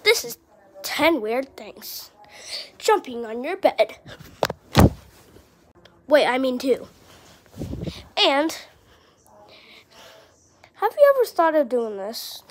This is 10 weird things. Jumping on your bed. Wait, I mean 2. And have you ever thought of doing this?